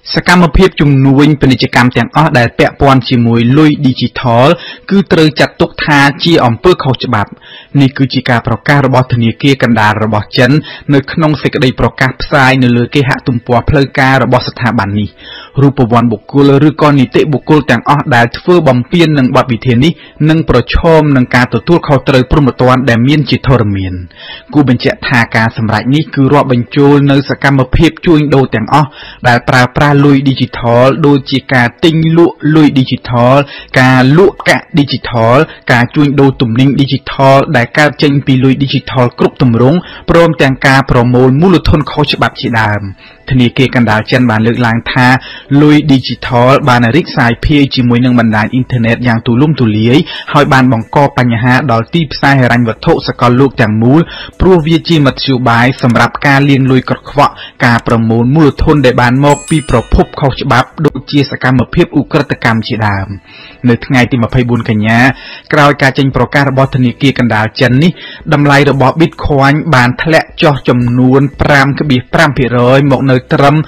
សកម្មភាពជំនួញពាណិជ្ជកម្មទាំងអស់ដែលពាក់ព័ន្ធជាមួយលុយ Digital គឺត្រូវចាត់ទុកថាជាអំពើខុសច្បាប់នេះគឺជាការប្រកាសរបស់ធនាគារកណ្ដាលរបស់ចិននៅក្នុងសេចក្តីប្រកាសផ្សាយនៅលើគេហទំព័រផ្លូវការរបស់ស្ថាប័ននេះរូបវន្តបុគ្គលឬក៏នីតិបុគ្គលទាំងអស់ដែលធ្វើបំពាននឹងបទវិធាននេះនឹងប្រឈមនឹងការទទួលខុសត្រូវព្រហ្មទណ្ឌដែលមានជាធរមានគូបញ្ជាក់ថាការសម្រេចនេះគឺរាប់បញ្ចូលនៅសកម្មភាពជួញដូរទាំងអស់ដែលប្រើប្រាស់លុយ Digital ដូចជាការទិញលក់លុយ Digital ការលក់កាក់ Digital ការជួញដូរទំនិញ Digital ដែលកើតចេញពីលុយ Digital គ្រប់ទម្រង់ព្រមទាំងការប្រមូលមូលធនខុសច្បាប់ជាដើមធនាគារកណ្ដាលចិនបានលើកឡើងថាលុយ Digital បានរីកសាយភាយជាមួយនឹងបណ្ដាញអ៊ីនធឺណិតយ៉ាងទូលំទូលាយហើយបានបង្កបញ្ហាដល់ទីផ្សារហិរញ្ញវត្ថុសកលលោកទាំងមូលព្រោះវាជាមធ្យោបាយសម្រាប់ការលាងលុយកខ្វក់ការប្រមូលមូលធនដែលបានមកពីប្រភពខុសច្បាប់ដូចជាសកម្មភាពឧក្រិដ្ឋកម្មជាដើមនៅថ្ងៃទី24កញ្ញាក្រោយការចេញប្រកាសរបស់ធនាគារកណ្ដាលចិននេះតម្លៃរបស់ Bitcoin បានធ្លាក់ចុះចំនួន 5.5% មកនៅត្រឹម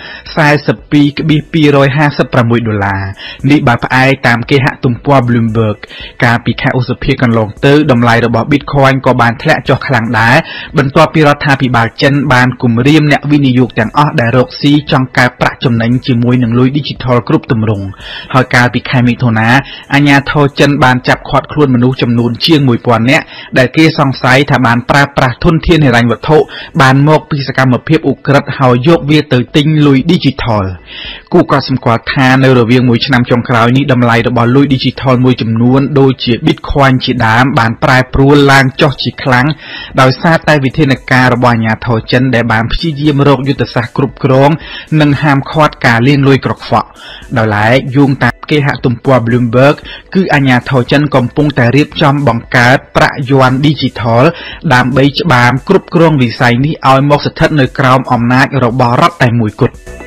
$42.256 នេះបើផ្អែកតាមគេហទំព័រ Bloomberg កាលពីខែឧសភាកន្លងទៅតម្លៃរបស់ Bitcoin ក៏បានធ្លាក់ចុះខ្លាំងដែរបន្ទាប់ពីរដ្ឋាភិបាលចិនបានគំរាមអ្នកវិនិយោគទាំងអស់ដែលរកស៊ីចង់កើបប្រាក់ចំណេញជាមួយនឹងលុយ Digital គ្រប់ទម្រង់ហើយកាលពីខែមិថុនាអាជ្ញាធរចិនបានចាប់ឃាត់ខ្លួនមនុស្សចំនួនជាង 1000 នាក់ដែលគេសង្ស័យថាបានប្រើប្រាស់ធនធានហិរញ្ញវត្ថុបានមកពីសកម្មភាពឧក្រិដ្ឋហើយយកវាទៅទិញលុយ Digital គូក៏សម្គាល់ថានៅរវាងមួយឆ្នាំចុងក្រោយនេះតម្លៃរបស់លុយ Digital មួយចំនួនដូចជា Bitcoin ជាដើមបានប្រែប្រួលឡើងចុះជាខ្លាំងដោយសារតែវិធានការរបស់អាជ្ញាធរចិនដែលបានព្យាយាមរកយុទ្ធសាស្ត្រគ្រប់គ្រងនិងហាមឃាត់ការលាងលុយក្រខ្វក់ដោយឡែកយោងតាមគេហទំព័រ Bloomberg គឺអាជ្ញាធរចិនកំពុងតែរៀបចំបង្កើតប្រាក់យ័ន្ត Digital ដើម្បីច្បាមគ្រប់គ្រងវិស័យនេះឲ្យមកស្ថិតនៅក្រោមអំណាចរបស់រដ្ឋតែមួយគត់